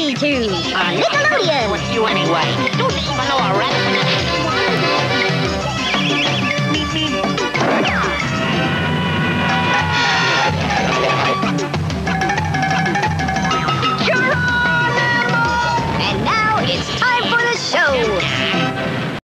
Looney Tunes on Nickelodeon. With you anyway. Don't you even know a rat?